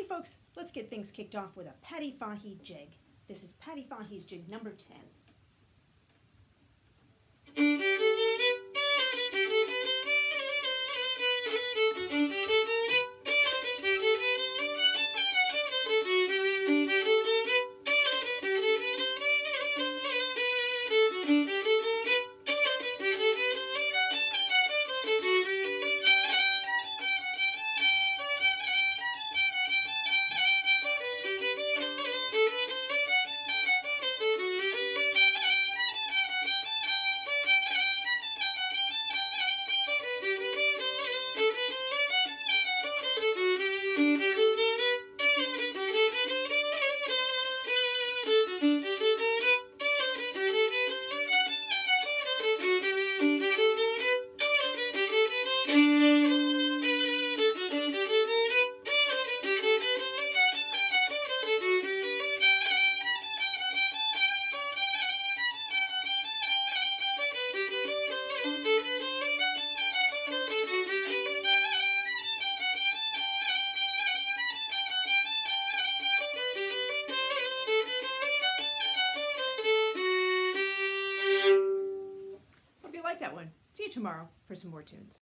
folks, let's get things kicked off with a Paddy Fahey jig. This is Paddy Fahey's jig number 10. Hope you like that one. See you tomorrow for some more tunes.